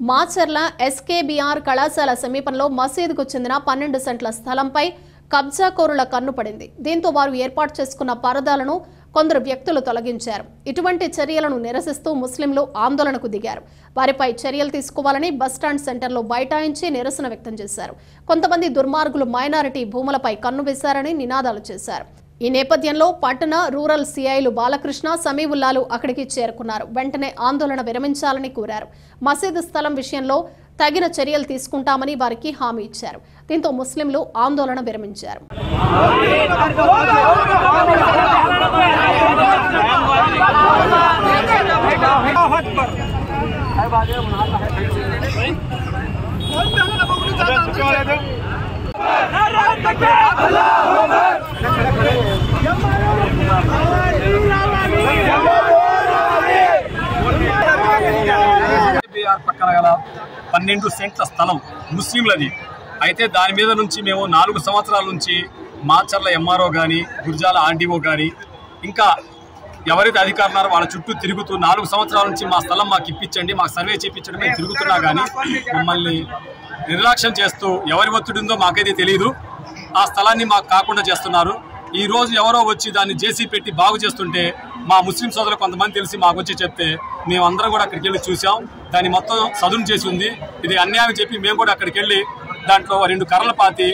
Macherla SKBR కళాశాల సమీపంలో మసీదుకు చెందిన 12 సెంట్ల స్థలంపై కబ్జాకోరుల కన్ను పడింది. దీంతో వారు ఏర్పాటు చేసుకున్న పరదాలను కొందరు వ్యక్తులు తొలగించారు. ఇటువంటి చర్యలను నిరసిస్తూ ముస్లింలు ఆందోళనకు దిగారు. వారిపై చర్యలు తీసుకోవాలని బస్టాండ్ సెంటర్లో బైఠాయించి నిరసన వ్యక్తం చేశారు. కొంతమంది దుర్మార్గులు మైనారిటీ భూములపై కన్ను వేశారని నినాదాలు చేశారు. ఈ నేపథ్యంలో పట్టణ రూరల్ సిఐలు బాలకృష్ణ, సమీవుల్లాలు అక్కడికి చేరుకున్నారు. వెంటనే ఆందోళన విరమించాలని కోరారు. మసీదు స్థలం విషయంలో తగిన చర్యలు తీసుకుంటామని వారికి హామీ ఇచ్చారు. దీంతో ముస్లింలు ఆందోళన విరమించారు. పక్కన గల 12 సెంట్ల స్థలం ముస్లింలది. అయితే దాని మీద నుంచి మేము 4 సంవత్సరాల నుంచి మాచర్ల ఎంఆర్ఓ కానీ, గుర్జాల ఆర్డీఓ కానీ, ఇంకా ఎవరైతే అధికారులు వాళ్ళ చుట్టూ తిరుగుతూ 4 సంవత్సరాల నుంచి మా స్థలం మాకు ఇప్పించండి, మాకు సర్వే చేయించండి మేము తిరుగుతున్నా కానీ మమ్మల్ని నిర్లక్ష్యం చేస్తూ ఎవరి ఒత్తిడి ఉందో మాకైతే తెలియదు. ఆ స్థలాన్ని మాకు కాకుండా చేస్తున్నారు. ఈ రోజు ఎవరో వచ్చి దాన్ని జేసీ పెట్టి బాగు చేస్తుంటే మా ముస్లిం సోదరులు కొంతమంది తెలిసి మాకు వచ్చి చెప్తే మేమందరం కూడా అక్కడికి వెళ్ళి చూసాం. దాన్ని మొత్తం సదును చేసి ఉంది. ఇది అన్యాయం చెప్పి మేము కూడా అక్కడికి వెళ్ళి దాంట్లో 2 కర్రలు పాతి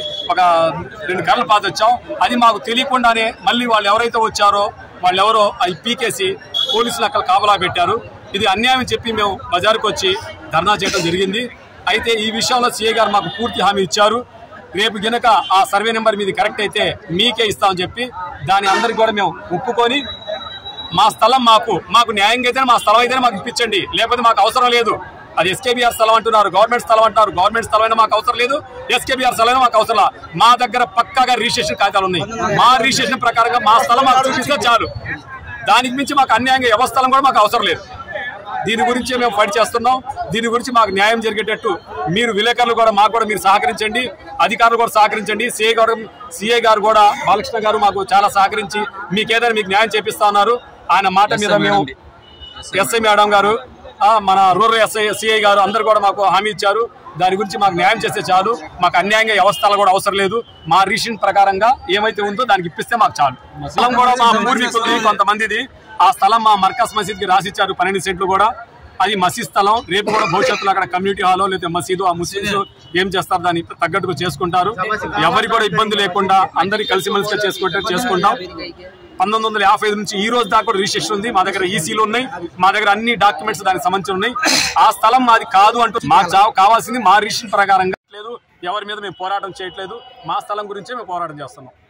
వచ్చాం. అది మాకు తెలియకుండానే మళ్ళీ వాళ్ళు ఎవరైతే వచ్చారో వాళ్ళు ఎవరో అవి పీకేసి పోలీసులు అక్కడ కాపలా పెట్టారు. ఇది అన్యాయం చెప్పి మేము బజారుకు వచ్చి ధర్నా చేయడం జరిగింది. అయితే ఈ విషయంలో సీఏ గారు మాకు పూర్తి హామీ ఇచ్చారు. రేపు గనక ఆ సర్వే నెంబర్ మీది కరెక్ట్ అయితే మీకే ఇస్తామని చెప్పి దాని అందరికి కూడా మేము ఒప్పుకొని మా స్థలం మాకు న్యాయంగా అయితే మా స్థలం అయితేనే మాకు ఇప్పించండి, లేకపోతే మాకు అవసరం లేదు. అది ఎస్కేబీఆర్ స్థలం అంటున్నారు, గవర్నమెంట్ స్థలం అంటారు. గవర్నమెంట్ స్థలం అయినా మాకు అవసరం లేదు, ఎస్కేబీఆర్ స్థలం అయినా మాకు అవసరం. మా దగ్గర పక్కాగా రిజిస్ట్రేషన్ కాగితాలు ఉన్నాయి. మా రిజిస్ట్రేషన్ ప్రకారంగా మా స్థలం మాకు చూపిస్తే చాలు. దానికి మించి మాకు అన్యాయంగా ఎవరి స్థలం కూడా మాకు అవసరం లేదు. దీని గురించి మేము ఫైట్ చేస్తున్నాం. దీని గురించి మాకు న్యాయం జరిగేటట్టు మీరు విలేకరులు కూడా మాకు కూడా మీరు సహకరించండి, అధికారులు కూడా సహకరించండి. సిఐ గారు కూడా బాలకృష్ణ గారు మాకు చాలా సహకరించి మీకేదైనా మీకు న్యాయం చేపిస్తా ఉన్నారు. ఆయన మాట మీద మేము ఎస్ఐ మేడం గారు, మన రూరల్ సిఐ గారు అందరు కూడా మాకు హామీ ఇచ్చారు. దాని గురించి మాకు న్యాయం చేస్తే చాలు. మాకు అన్యాయంగా వ్యవస్థలు కూడా అవసరం లేదు. మా రిజిస్ట్రేషన్ ప్రకారంగా ఏమైతే ఉందో దానికి ఇప్పిస్తే మాకు చాలు. స్థలం కూడా మా పూర్వీకులది కొంతమందిది. ఆ స్థలం మా మర్కజ్ మసీద్కి రాసిచ్చారు 12 సెంట్లు కూడా. అది మసీద్ స్థలం. రేపు కూడా భవిష్యత్తులో అక్కడ కమ్యూనిటీ హాలో లేదా మసీదు ఆ ముస్లింస్ ఏం చేస్తారు దాన్ని తగ్గట్టుగా చేసుకుంటారు. ఎవరికి కూడా ఇబ్బంది లేకుండా అందరి కలిసిమెలిసిగా చేసుకుంటాం. 1955 నుంచి ఈ రోజు దాకా కూడా రిజిస్ట్రేషన్ ఉంది. మా దగ్గర ఈసీలు ఉన్నాయి, మా దగ్గర అన్ని డాక్యుమెంట్స్ దానికి సంబంధించి ఉన్నాయి. ఆ స్థలం మాది కాదు అంటూ మాకు కావాల్సింది మా రిజిస్ట్రేషన్ ప్రకారంగా లేదు. ఎవరి మీద మేము పోరాటం చేయట్లేదు. మా స్థలం గురించే మేము పోరాటం చేస్తున్నాం.